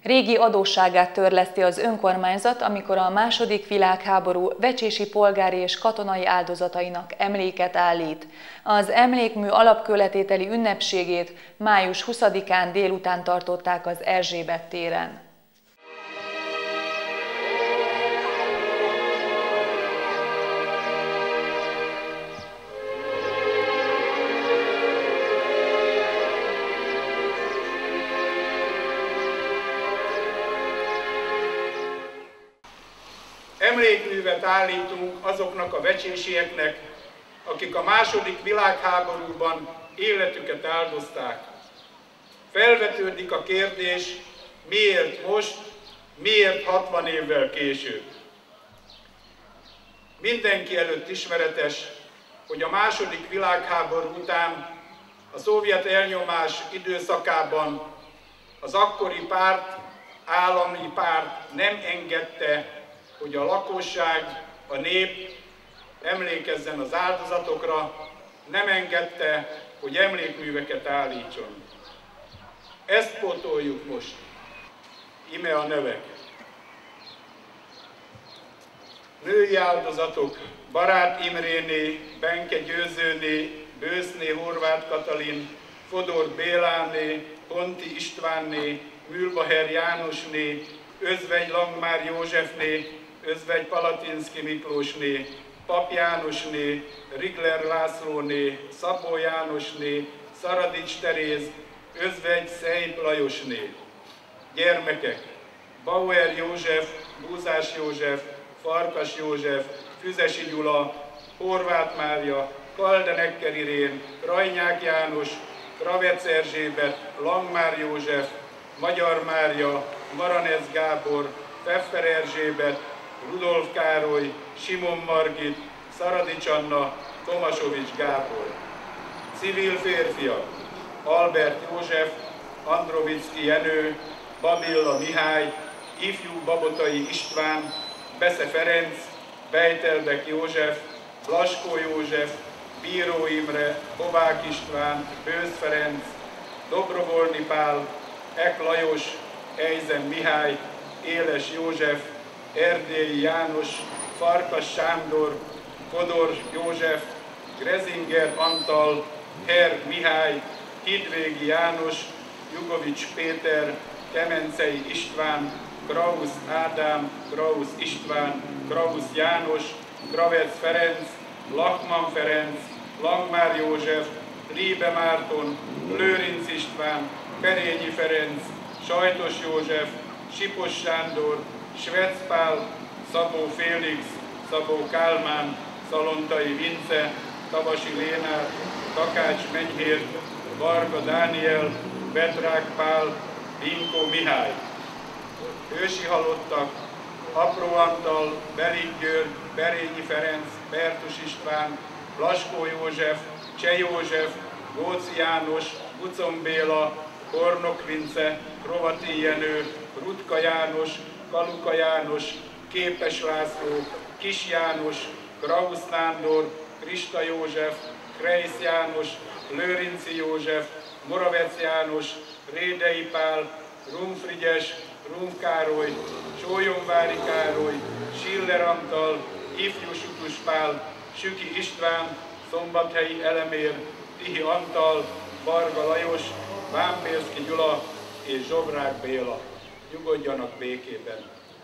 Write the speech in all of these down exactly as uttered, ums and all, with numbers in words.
Régi adósságát törleszti az önkormányzat, amikor a második világháború vecsési polgári és katonai áldozatainak emléket állít. Az emlékmű alapkőletételi ünnepségét május huszadikán délután tartották az Erzsébet téren. Emlékművet állítunk azoknak a vecsésieknek, akik a második világháborúban életüket áldozták. Felvetődik a kérdés, miért most, miért hatvan évvel később. Mindenki előtt ismeretes, hogy a második világháború után a szovjet elnyomás időszakában az akkori párt, állami párt nem engedte, hogy a lakosság, a nép emlékezzen az áldozatokra, nem engedte, hogy emlékműveket állítson. Ezt pótoljuk most. Ime a nevek. Női áldozatok: Barát Imréné, Benke Győzőné, Bőszné Horváth Katalin, Fodor Béláné, Ponti Istvánné, Mülbacher Jánosné, Özvegy Langmár Józsefné, Özvegy Palatinszki Miklósné, Pap Jánosné, Rigler Lászlóné, Szabó Jánosné, Szaradics Teréz, Özvegy Szejp Lajosné. Gyermekek: Bauer József, Búzás József, Farkas József, Füzesi Gyula, Horváth Mária, Kaldenekker Irén, Rajnyák János, Kravec Erzsébet, Langmár József, Magyar Mária, Maranec Gábor, Pfeffer Erzsébet, Rudolf Károly, Simon Margit, Szaradics Anna, Tomasovics Gábor. Civil férfiak: Albert József, Androvicki Jenő, Babilla Mihály, ifjú Babotai István, Besze Ferenc, Bejtelbek József, Blaskó József, Bíró Imre, Bobák István, Bősz Ferenc, Dobrovolni Pál, Ek Lajos, Ejzen Mihály, Éles József, Erdélyi János, Farkas Sándor, Fodor József, Grezinger Antal, Herg Mihály, Hidvégi János, Jugovics Péter, Kemencei István, Krausz Ádám, Krausz István, Krausz János, Kravec Ferenc, Lachman Ferenc, Langmár József, Líbe Márton, Lőrinc István, Perényi Ferenc, Sajtos József, Sipos Sándor, Svec Pál, Szabó Félix, Szabó Kálmán, Szalontai Vince, Tavasi Lénár, Takács Menyhért, Varga Dániel, Bedrák Pál, Dinkó Mihály. Ősi halottak: Apró Antal, Belik György, Berényi Ferenc, Bertus István, Blaskó József, Cseh József, Góci János, Gucon Béla, Kornok Vince, Krovati Jenő, Rutka János, Kaluka János, Képes László, Kis János, Krausz Nándor, Krista József, Kreisz János, Lőrinci József, Moravec János, Rédei Pál, Rumfrigyes, Rum Károly, Sólyomvári Károly, Schiller Antal, Ifjú Sutus Pál, Süki István, Szombathelyi Elemér, Tihi Antal, Varga Lajos, Vámbérszki Gyula és Zsobrák Béla. Nyugodjanak békében!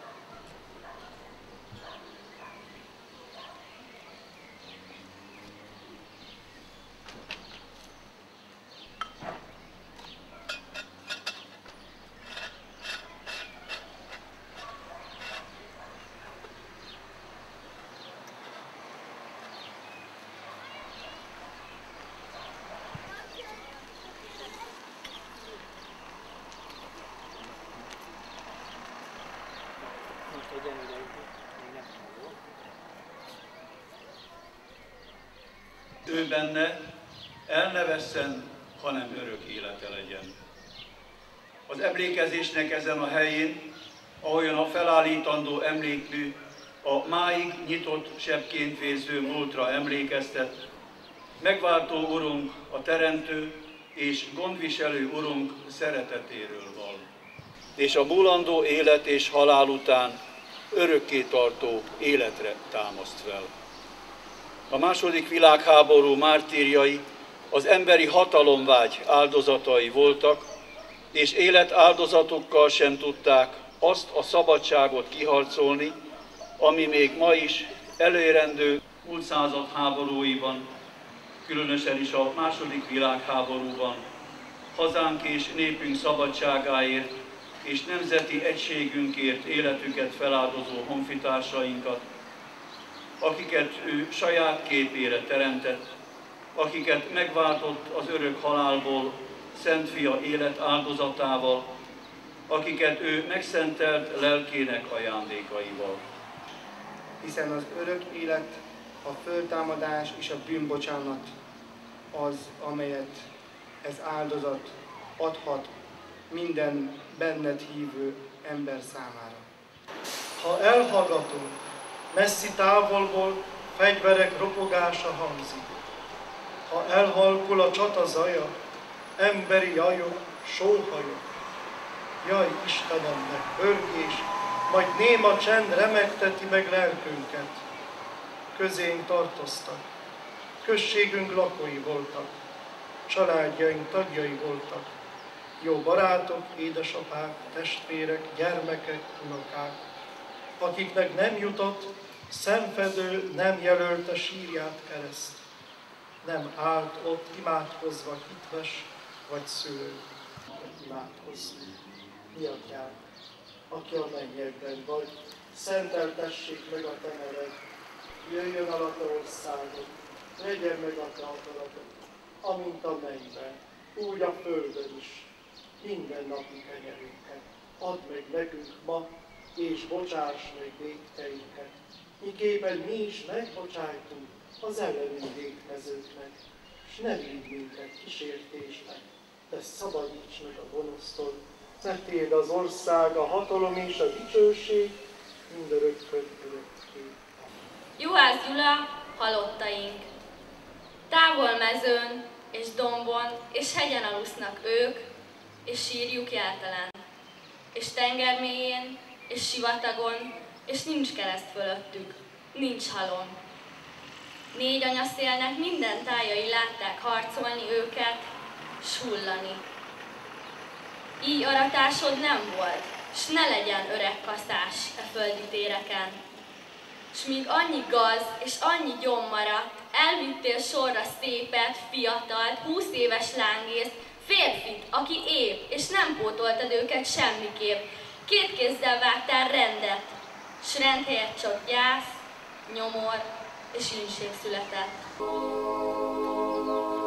Ő benne el ne vesszen, hanem örök élete legyen. Az emlékezésnek ezen a helyén, ahogyan a felállítandó emlékmű a máig nyitott sebként vérző múltra emlékeztet, megváltó Urunk, a Teremtő és gondviselő Urunk szeretetéről val. és a múlandó élet és halál után örökké tartó életre támaszt fel. A második világháború mártírjai az emberi hatalomvágy áldozatai voltak, és életáldozatokkal sem tudták azt a szabadságot kiharcolni, ami még ma is elérendő múlt század háborúiban, különösen is a második világháborúban hazánk és népünk szabadságáért és nemzeti egységünkért életüket feláldozó honfitársainkat, akiket ő saját képére teremtett, akiket megváltott az örök halálból Szent Fia élet áldozatával, akiket ő megszentelt lelkének ajándékaival. Hiszen az örök élet, a föltámadás és a bűnbocsánat az, amelyet ez áldozat adhat minden benned hívő ember számára. Ha elhallgatunk, messzi távolból fegyverek ropogása hangzik. Ha elhalkul a csata zaja, emberi jajok, sóhajok. Jaj, Istenemnek pörgés, majd néma csend remegteti meg lelkünket. Közénk tartoztak, községünk lakói voltak, családjaink tagjai voltak, jó barátok, édesapák, testvérek, gyermekek, unokák, akiknek nem jutott, szemfedő nem jelölte sírját kereszt, nem állt ott imádkozva hitves vagy szülő. Imádkozz, mi atyánk, aki a mennyekben vagy, szenteltessék meg a te neved, jöjjön el a te országod, legyen meg a te akaratod, amint a mennyben, úgy a földön is. Minden napi kenyerünket add meg nekünk ma, és bocsáss meg vétkeinket, miképpen mi is megbocsájtunk az ellenünk vétkezőknek, s ne vigy minket kísértésbe, de szabadíts meg a gonosztól, mert tiéd az ország, a hatalom és a dicsőség mindörökkön örökké. Juhász Gyula, halottaink! Távol mezőn és dombon és hegyen alusznak ők, és sírjuk jeltelen, és tengermélyén és sivatagon, és nincs kereszt fölöttük, nincs halom. Négy anyaszélnek minden tájai látták harcolni őket, s hullani. Így aratásod nem volt, s ne legyen öreg kaszás e földi téreken. S míg annyi gaz és annyi gyom maradt, elvittél sorra szépet, fiatalt, húsz éves lángészt, férfit, aki épp, és nem pótoltad őket semmiképp. Két kézzel vágtál rendet, s rend helyett csak gyász, nyomor és ínség született.